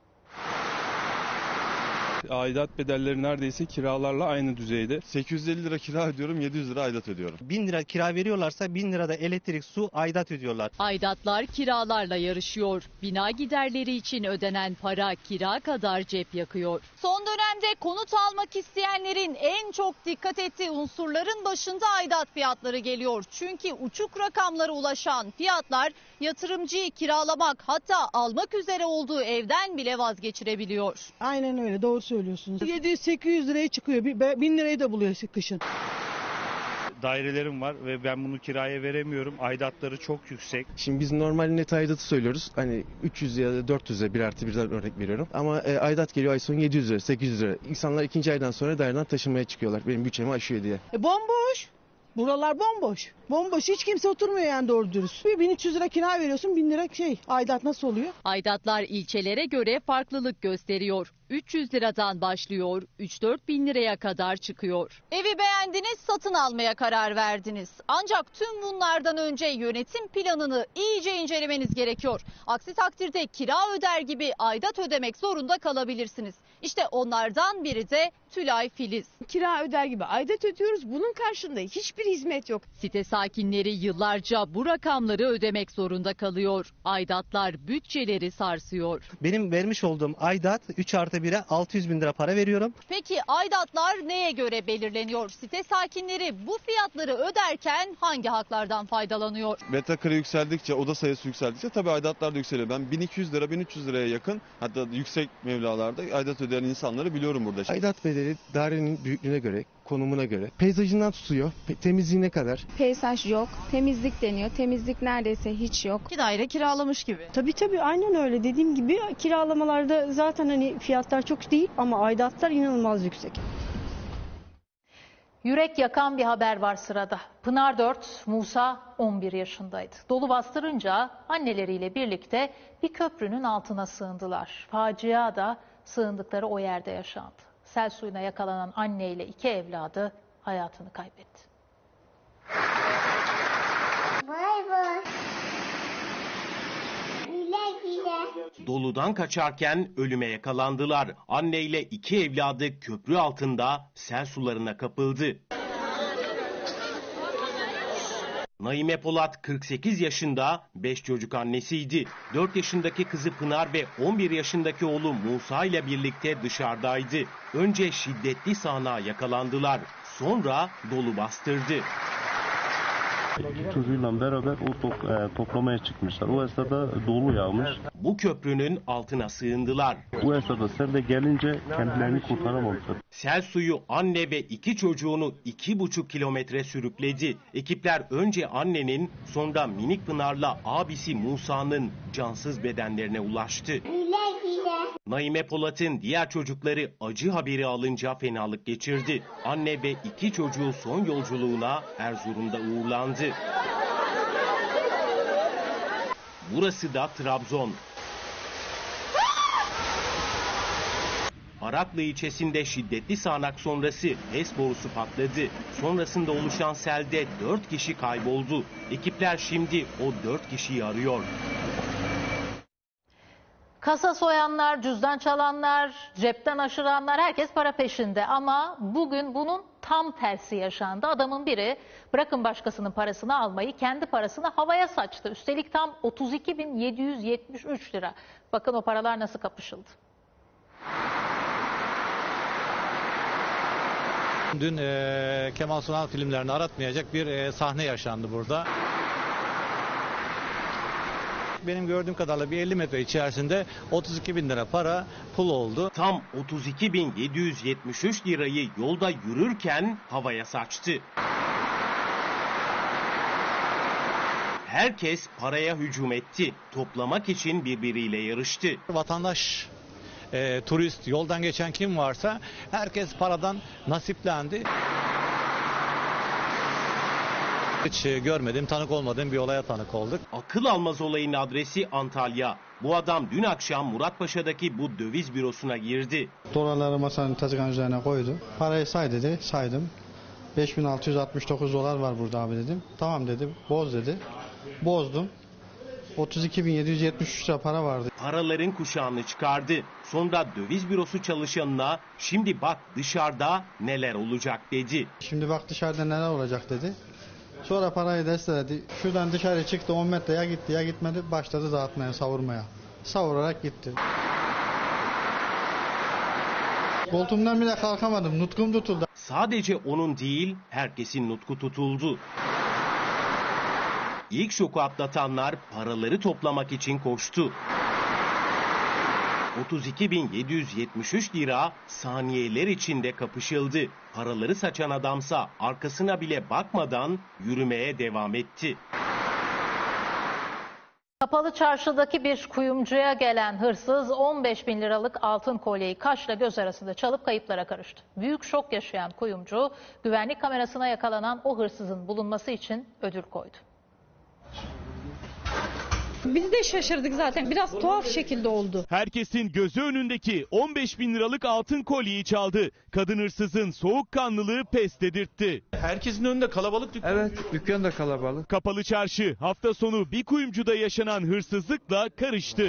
Aidat bedelleri neredeyse kiralarla aynı düzeyde. 850 lira kira ödüyorum, 700 lira aidat ödüyorum. 1000 lira kira veriyorlarsa 1000 lira da elektrik, su, aidat ödüyorlar. Aidatlar kiralarla yarışıyor. Bina giderleri için ödenen para kira kadar cep yakıyor. Son dönemde konut almak isteyenlerin en çok dikkat ettiği unsurların başında aidat fiyatları geliyor. Çünkü uçuk rakamlara ulaşan fiyatlar yatırımcıyı kiralamak, hatta almak üzere olduğu evden bile vazgeçirebiliyor. Aynen öyle, doğru söylüyorsunuz. 700-800 liraya çıkıyor. 1000 lirayı da buluyor kışın. Dairelerim var ve ben bunu kiraya veremiyorum. Aidatları çok yüksek. Şimdi biz normal net aidatı söylüyoruz. Hani 300 ya da 400 lira 1+1'den örnek veriyorum. Ama aidat geliyor ay sonu 700 lira, 800 lira. İnsanlar ikinci aydan sonra daireden taşınmaya çıkıyorlar. Benim bütçemi aşıyor diye. Bomboş. Buralar bomboş. Bomboş, hiç kimse oturmuyor yani doğru dürüst. 1300 lira kira veriyorsun, 1000 lira aidat nasıl oluyor? Aidatlar ilçelere göre farklılık gösteriyor. 300 liradan başlıyor, 3-4 bin liraya kadar çıkıyor. Evi beğendiniz, satın almaya karar verdiniz. Ancak tüm bunlardan önce yönetim planını iyice incelemeniz gerekiyor. Aksi takdirde kira öder gibi aidat ödemek zorunda kalabilirsiniz. İşte onlardan biri de Tülay Filiz. Kira öder gibi aidat ödüyoruz. Bunun karşılığında hiçbir hizmet yok. Site sakinleri yıllarca bu rakamları ödemek zorunda kalıyor. Aidatlar bütçeleri sarsıyor. Benim vermiş olduğum aidat 3+1'e 600 bin lira para veriyorum. Peki aidatlar neye göre belirleniyor? Site sakinleri bu fiyatları öderken hangi haklardan faydalanıyor? Metrekare yükseldikçe, oda sayısı yükseldikçe tabii aidatlar da yükseliyor. Ben 1200 lira, 1300 liraya yakın, hatta yüksek mevlalarda aidat ödeyen insanları biliyorum burada. Aidat bedeli dairenin büyüklüğüne göre, konumuna göre, peyzajından tutuyor, temizliğine kadar. Peyzaj yok, temizlik deniyor. Temizlik neredeyse hiç yok. Bir daire kiralamış gibi. Tabii aynen öyle. Dediğim gibi kiralamalarda zaten hani fiyatlar çok değil ama aidatlar inanılmaz yüksek. Yürek yakan bir haber var sırada. Pınar 4, Musa 11 yaşındaydı. Dolu bastırınca anneleriyle birlikte bir köprünün altına sığındılar. Facia da sığındıkları o yerde yaşandı. Sel suyuna yakalanan anne ile 2 evladı hayatını kaybetti. Bay bay. Güle Doludan kaçarken ölüme yakalandılar. Anne ile 2 evladı köprü altında sel sularına kapıldı. Naime Polat 48 yaşında 5 çocuk annesiydi. 4 yaşındaki kızı Pınar ve 11 yaşındaki oğlu Musa ile birlikte dışarıdaydı. Önce şiddetli sağanağa yakalandılar. Sonra dolu bastırdı. Çocuğuyla beraber o toplamaya çıkmışlar. O esnada dolu yağmış. Bu köprünün altına sığındılar. Bu esnada sel de gelince kendilerini kurtaramamışlar. Sel suyu anne ve 2 çocuğunu 2,5 kilometre sürükledi. Ekipler önce annenin, sonra minik Pınar'la abisi Musa'nın cansız bedenlerine ulaştı. Naime Polat'ın diğer çocukları acı haberi alınca fenalık geçirdi. Anne ve 2 çocuğu son yolculuğuna Erzurum'da uğurlandı. Burası da Trabzon. Araklı ilçesinde şiddetli sağanak sonrası HES borusu patladı. Sonrasında oluşan selde 4 kişi kayboldu. Ekipler şimdi o 4 kişiyi arıyor. Kasa soyanlar, cüzdan çalanlar, cepten aşıranlar, herkes para peşinde. Ama bugün bunun tam tersi yaşandı. Adamın biri bırakın başkasının parasını almayı, kendi parasını havaya saçtı. Üstelik tam 32.773 lira. Bakın o paralar nasıl kapışıldı. Dün Kemal Sunal filmlerini aratmayacak bir sahne yaşandı burada. Benim gördüğüm kadarıyla bir 50 metre içerisinde 32.000 lira para pul oldu. Tam 32.773 lirayı yolda yürürken havaya saçtı. Herkes paraya hücum etti. Toplamak için birbiriyle yarıştı. Vatandaş, turist, yoldan geçen kim varsa herkes paradan nasiplendi. Hiç görmediğim, tanık olmadığım bir olaya tanık olduk. Akıl almaz olayın adresi Antalya. Bu adam dün akşam Muratpaşa'daki bu döviz bürosuna girdi. Dolarları masanın tezgahın üzerine koydu. Parayı say dedi, saydım. 5.669 dolar var burada abi dedim. Tamam dedim, boz dedi. Bozdum. 32.773 lira para vardı. Paraların kuşağını çıkardı. Sonra döviz bürosu çalışanına şimdi bak dışarıda neler olacak dedi. Şimdi bak dışarıda neler olacak dedi. Sonra parayı desteledi. Şuradan dışarı çıktı 10 metre ya gitti ya gitmedi. Başladı dağıtmaya, savurmaya. Savurarak gitti. Koltuğumdan bile kalkamadım. Nutkum tutuldu. Sadece onun değil, herkesin nutku tutuldu. İlk şoku atlatanlar paraları toplamak için koştu. 32.773 lira saniyeler içinde kapışıldı. Paraları saçan adamsa arkasına bile bakmadan yürümeye devam etti. Kapalı Çarşı'daki bir kuyumcuya gelen hırsız 15.000 liralık altın kolyeyi kaşla göz arasında çalıp kayıplara karıştı. Büyük şok yaşayan kuyumcu güvenlik kamerasına yakalanan o hırsızın bulunması için ödül koydu. Biz de şaşırdık zaten. Biraz tuhaf şekilde oldu. Herkesin gözü önündeki 15.000 liralık altın kolyeyi çaldı. Kadın hırsızın soğukkanlılığı pes dedirtti. Herkesin önünde kalabalık dükkan. Evet, dükkan da kalabalık. Kapalı Çarşı hafta sonu bir kuyumcuda yaşanan hırsızlıkla karıştı.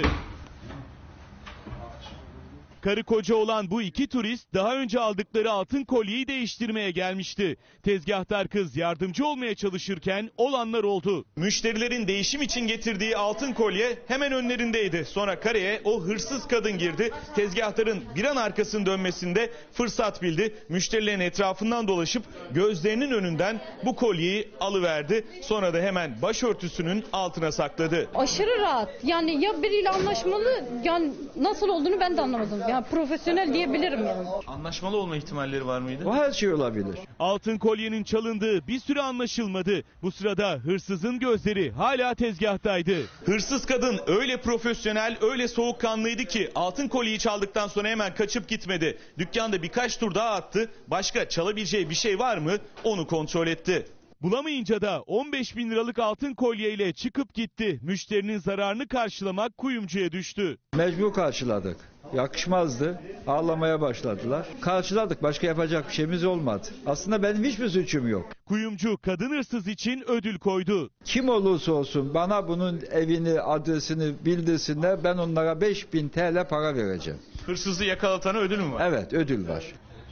Karı koca olan bu 2 turist daha önce aldıkları altın kolyeyi değiştirmeye gelmişti. Tezgahtar kız yardımcı olmaya çalışırken olanlar oldu. Müşterilerin değişim için getirdiği altın kolye hemen önlerindeydi. Sonra kareye o hırsız kadın girdi. Tezgahtarın bir an arkasını dönmesinde fırsat bildi. Müşterilerin etrafından dolaşıp gözlerinin önünden bu kolyeyi alıverdi. Sonra da hemen başörtüsünün altına sakladı. Aşırı rahat. Yani ya biriyle anlaşmalı, yani nasıl olduğunu ben de anlamadım. Yani profesyonel diyebilirim yani. Anlaşmalı olma ihtimalleri var mıydı? O her şey olabilir. Altın kolyenin çalındığı bir süre anlaşılmadı. Bu sırada hırsızın gözleri hala tezgahtaydı. Hırsız kadın öyle profesyonel, öyle soğukkanlıydı ki altın kolyeyi çaldıktan sonra hemen kaçıp gitmedi. Dükkanda birkaç tur daha attı. Başka çalabileceği bir şey var mı? Onu kontrol etti. Bulamayınca da 15.000 liralık altın kolyeyle çıkıp gitti. Müşterinin zararını karşılamak kuyumcuya düştü. Mecbur karşıladık. yakışmazdı. Ağlamaya başladılar. Karşıladık. Başka yapacak bir şeyimiz olmadı. Aslında benim hiçbir suçum yok. Kuyumcu kadın hırsız için ödül koydu. Kim olursa olsun bana bunun evini, adresini bildirsinler. Ben onlara 5.000 TL para vereceğim. Hırsızı yakalatana ödül mü var? Evet, ödül var.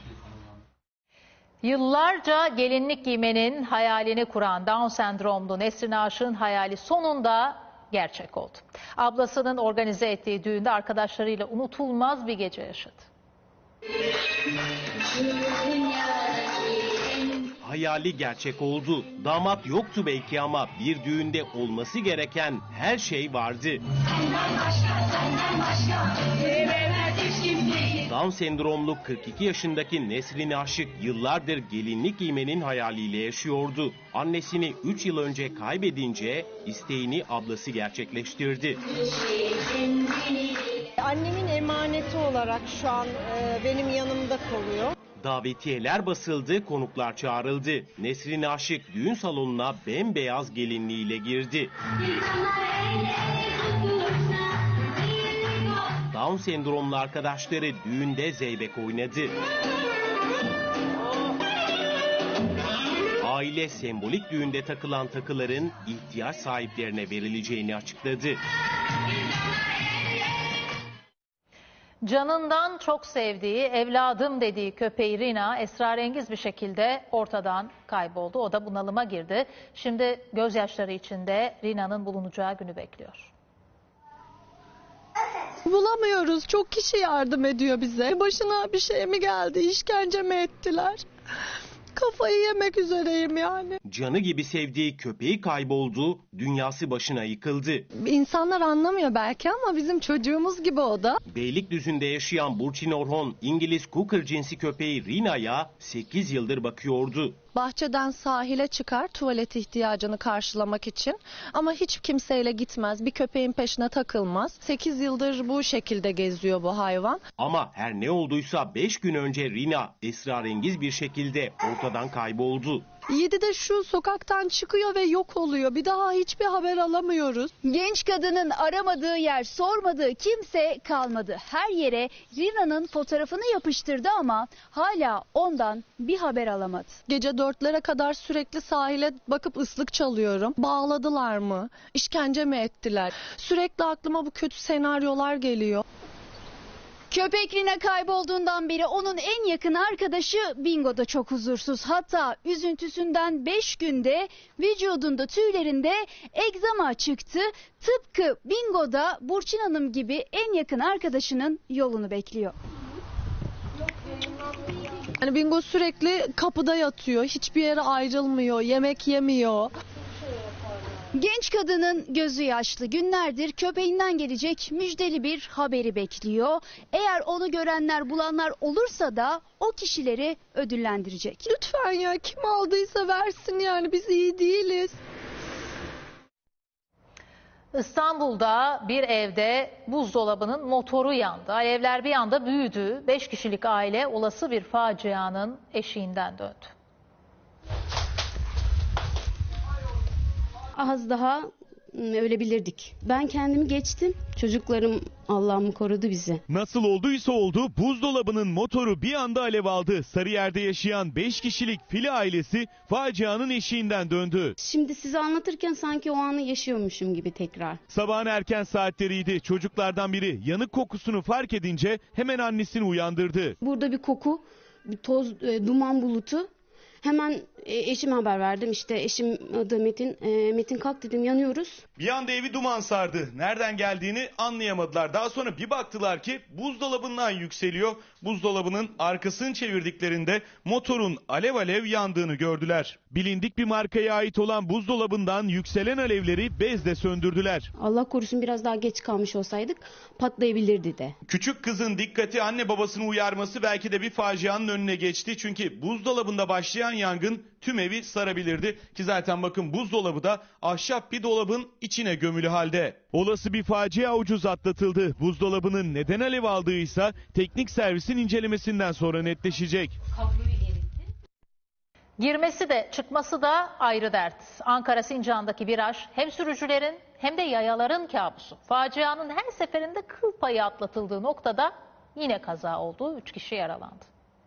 Yıllarca gelinlik giymenin hayalini kuran Down sendromlu Nesrin Aşık'ın hayali sonunda gerçek oldu. Ablasının organize ettiği düğünde arkadaşlarıyla unutulmaz bir gece yaşadı. Hayali gerçek oldu. Damat yoktu belki ama bir düğünde olması gereken her şey vardı. Down sendromlu 42 yaşındaki Nesrin Aşık yıllardır gelinlik giymenin hayaliyle yaşıyordu. Annesini 3 yıl önce kaybedince isteğini ablası gerçekleştirdi. Annemin emaneti olarak şu an benim yanımda kalıyor. Davetiyeler basıldı, konuklar çağrıldı. Nesrin Aşık düğün salonuna bembeyaz gelinliğiyle girdi. Down sendromlu arkadaşları düğünde zeybek oynadı. Aile sembolik düğünde takılan takıların ihtiyaç sahiplerine verileceğini açıkladı. Canından çok sevdiği, evladım dediği köpeği Rina esrarengiz bir şekilde ortadan kayboldu. O da bunalıma girdi. Şimdi gözyaşları içinde Rina'nın bulunacağı günü bekliyor. Bulamıyoruz. Çok kişi yardım ediyor bize. Başına bir şey mi geldi? İşkence mi ettiler? Kafayı yemek üzereyim yani. Canı gibi sevdiği köpeği kayboldu, dünyası başına yıkıldı. İnsanlar anlamıyor belki ama bizim çocuğumuz gibi o da. Beylikdüzü'nde yaşayan Burçin Orhon, İngiliz Cocker cinsi köpeği Rina'ya 8 yıldır bakıyordu. Bahçeden sahile çıkar tuvalet ihtiyacını karşılamak için ama hiç kimseyle gitmez. Bir köpeğin peşine takılmaz. 8 yıldır bu şekilde geziyor bu hayvan. Ama her ne olduysa 5 gün önce Rina esrarengiz bir şekilde ortadan kayboldu. 7'de şu sokaktan çıkıyor ve yok oluyor. Bir daha hiçbir haber alamıyoruz. Genç kadının aramadığı yer, sormadığı kimse kalmadı. Her yere Rina'nın fotoğrafını yapıştırdı ama hala ondan bir haber alamadı. Gece 4'lere kadar sürekli sahile bakıp ıslık çalıyorum. Bağladılar mı? İşkence mi ettiler? Sürekli aklıma bu kötü senaryolar geliyor. Köpek Rina kaybolduğundan beri onun en yakın arkadaşı Bingo da çok huzursuz. Hatta üzüntüsünden 5 günde vücudunda tüylerinde egzama çıktı. Tıpkı Bingo da Burçin Hanım gibi en yakın arkadaşının yolunu bekliyor. Yani Bingo sürekli kapıda yatıyor. Hiçbir yere ayrılmıyor. Yemek yemiyor. Genç kadının gözü yaşlı, günlerdir köpeğinden gelecek müjdeli bir haberi bekliyor. Eğer onu görenler bulanlar olursa da o kişileri ödüllendirecek. Lütfen ya, kim aldıysa versin, yani biz iyi değiliz. İstanbul'da bir evde buzdolabının motoru yandı. Alevler bir anda büyüdü. 5 kişilik aile olası bir facianın eşiğinden döndü. Az daha ölebilirdik. Ben kendimi geçtim. Çocuklarım Allah'ım korudu bizi. Nasıl olduysa oldu, buzdolabının motoru bir anda alev aldı. Sarıyer'de yaşayan 5 kişilik Fili ailesi facianın eşiğinden döndü. Şimdi size anlatırken sanki o anı yaşıyormuşum gibi tekrar. Sabahın erken saatleriydi. Çocuklardan biri yanık kokusunu fark edince hemen annesini uyandırdı. Burada bir koku, bir toz, duman bulutu. Hemen eşime haber verdim. İşte eşim adı Metin. Metin kalk dedim, yanıyoruz. Bir anda evi duman sardı. Nereden geldiğini anlayamadılar. Daha sonra bir baktılar ki buzdolabından yükseliyor. Buzdolabının arkasını çevirdiklerinde motorun alev alev yandığını gördüler. Bilindik bir markaya ait olan buzdolabından yükselen alevleri bezle söndürdüler. Allah korusun biraz daha geç kalmış olsaydık patlayabilirdi de. Küçük kızın dikkati, anne babasını uyarması belki de bir facianın önüne geçti. Çünkü buzdolabında başlayan yangın tüm evi sarabilirdi. Ki zaten bakın buzdolabı da ahşap bir dolabın içine gömülü halde. Olası bir facia ucuz atlatıldı. Buzdolabının neden alev aldığıysa teknik servisin incelemesinden sonra netleşecek. Girmesi de çıkması da ayrı dert. Ankara Sincan'daki viraj hem sürücülerin hem de yayaların kabusu. Facianın her seferinde kıl payı atlatıldığı noktada yine kaza oldu. 3 kişi yaralandı.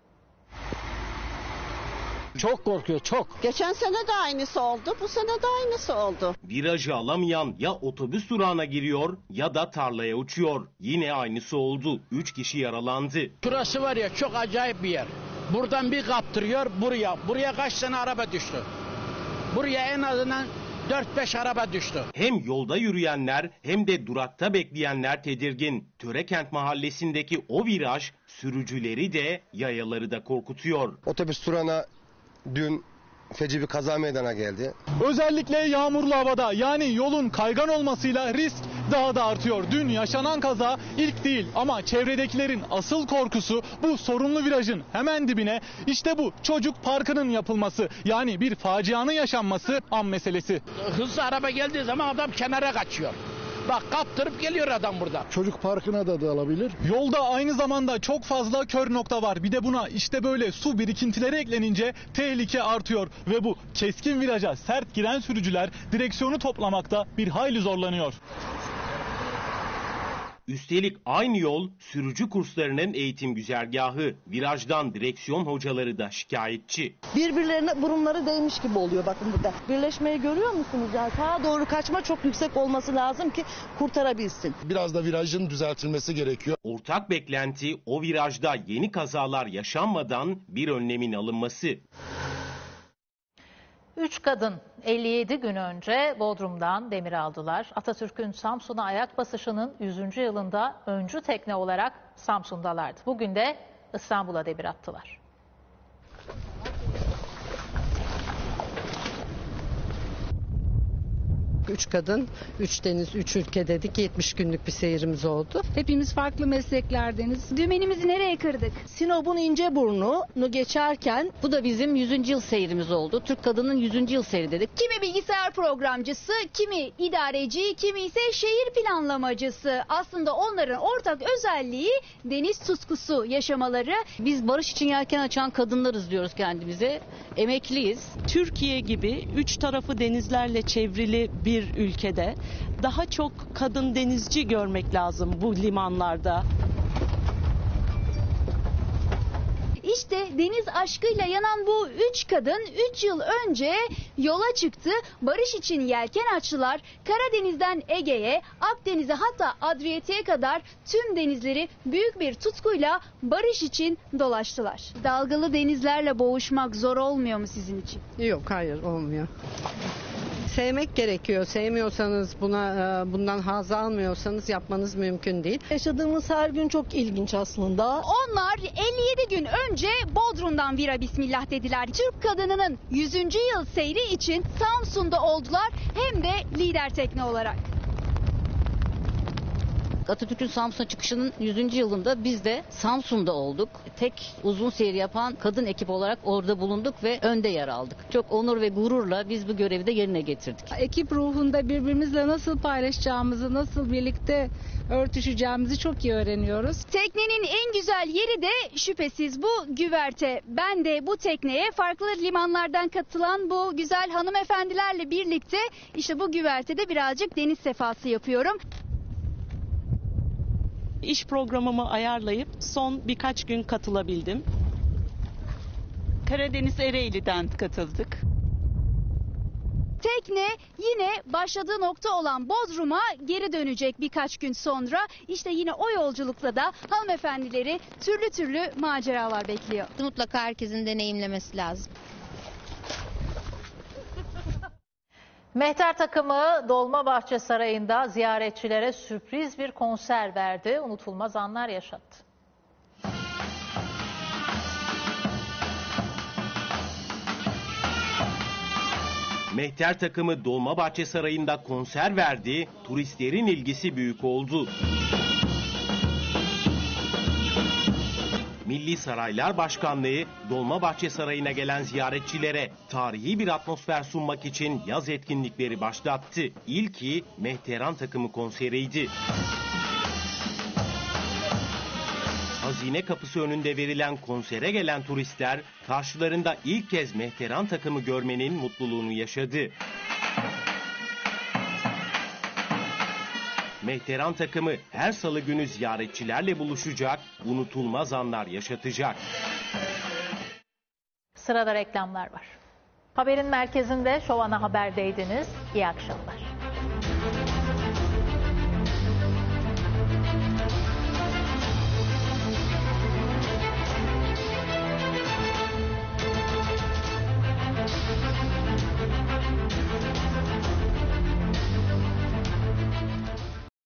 Çok korkuyor, çok. Geçen sene de aynısı oldu, bu sene de aynısı oldu. Virajı alamayan ya otobüs durağına giriyor ya da tarlaya uçuyor. Yine aynısı oldu. 3 kişi yaralandı. Şurası var ya, çok acayip bir yer. Buradan bir kaptırıyor buraya. Buraya kaç tane araba düştü? Buraya en azından 4-5 araba düştü. Hem yolda yürüyenler hem de durakta bekleyenler tedirgin. Törekent mahallesindeki o viraj sürücüleri de yayaları da korkutuyor. Otobüs durağına dün feci bir kaza meydana geldi. Özellikle yağmurlu havada, yani yolun kaygan olmasıyla risk daha da artıyor. Dün yaşanan kaza ilk değil ama çevredekilerin asıl korkusu bu sorunlu virajın hemen dibine işte bu çocuk parkının yapılması, yani bir facianın yaşanması an meselesi. Hızlı araba geldiği zaman adam kenara kaçıyor. Bak kaptırıp geliyor adam burada. Çocuk parkına da alabilir. Yolda aynı zamanda çok fazla kör nokta var. Bir de buna işte böyle su birikintileri eklenince tehlike artıyor. Ve bu keskin viraja sert giren sürücüler direksiyonu toplamakta bir hayli zorlanıyor. Üstelik aynı yol sürücü kurslarının eğitim güzergahı. Virajdan direksiyon hocaları da şikayetçi. Birbirlerine burunları değmiş gibi oluyor bakın burada. Birleşmeyi görüyor musunuz? Yani sağa doğru kaçma çok yüksek olması lazım ki kurtarabilsin. Biraz da virajın düzeltilmesi gerekiyor. Ortak beklenti o virajda yeni kazalar yaşanmadan bir önlemin alınması. 3 kadın 57 gün önce Bodrum'dan demir aldılar. Atatürk'ün Samsun'a ayak basışının 100. yılında öncü tekne olarak Samsun'dalardı. Bugün de İstanbul'a demir attılar. Üç kadın, 3 deniz, 3 ülke dedik. 70 günlük bir seyirimiz oldu. Hepimiz farklı mesleklerdeniz. Dümenimizi nereye kırdık? Sinop'un İnceburnu'nu geçerken Bu da bizim 100. yıl seyrimiz oldu. Türk kadının 100. yıl seyri dedik. Kimi bilgisayar programcısı, kimi idareci, kimi ise şehir planlamacısı. Aslında onların ortak özelliği deniz tutkusu yaşamaları. Biz barış için yelken açan kadınlarız diyoruz kendimize. Emekliyiz. Türkiye gibi 3 tarafı denizlerle çevrili bir ülkede daha çok kadın denizci görmek lazım bu limanlarda. İşte deniz aşkıyla yanan bu 3 kadın 3 yıl önce yola çıktı. Barış için yelken açtılar. Karadeniz'den Ege'ye, Akdeniz'e hatta Adriyatik'e kadar tüm denizleri büyük bir tutkuyla barış için dolaştılar. Dalgalı denizlerle boğuşmak zor olmuyor mu sizin için? Yok, hayır, olmuyor. Sevmek gerekiyor. Sevmiyorsanız bundan haz almıyorsanız yapmanız mümkün değil. Yaşadığımız her gün çok ilginç aslında. Onlar 57 gün önce Bodrum'dan vira bismillah dediler. Türk kadınının 100. yıl seyri için Samsun'da oldular hem de lider tekne olarak. Atatürk'ün Samsun'a çıkışının 100. yılında biz de Samsun'da olduk. Tek uzun seyir yapan kadın ekip olarak orada bulunduk ve önde yer aldık. Çok onur ve gururla biz bu görevi de yerine getirdik. Ekip ruhunda birbirimizle nasıl paylaşacağımızı, nasıl birlikte örtüşeceğimizi çok iyi öğreniyoruz. Teknenin en güzel yeri de şüphesiz bu güverte. Ben de bu tekneye farklı limanlardan katılan bu güzel hanımefendilerle birlikte işte bu güvertede birazcık deniz sefası yapıyorum. İş programımı ayarlayıp son birkaç gün katılabildim. Karadeniz Ereğli'den katıldık. Tekne yine başladığı nokta olan Bodrum'a geri dönecek birkaç gün sonra. İşte yine o yolculukla da hanımefendileri türlü türlü maceralar bekliyor. Mutlaka herkesin deneyimlemesi lazım. Mehter takımı Dolmabahçe Sarayı'nda ziyaretçilere sürpriz bir konser verdi. Unutulmaz anlar yaşattı. Mehter takımı Dolmabahçe Sarayı'nda konser verdi. Turistlerin ilgisi büyük oldu. Milli Saraylar Başkanlığı Dolmabahçe Sarayı'na gelen ziyaretçilere tarihi bir atmosfer sunmak için yaz etkinlikleri başlattı. İlki Mehteran takımı konseriydi. Hazine Kapısı önünde verilen konsere gelen turistler karşılarında ilk kez Mehteran takımı görmenin mutluluğunu yaşadı. Mehteran takımı her salı günü ziyaretçilerle buluşacak, unutulmaz anlar yaşatacak. Sırada reklamlar var. Haberin merkezinde Şov Ana Haber'deydiniz. İyi akşamlar.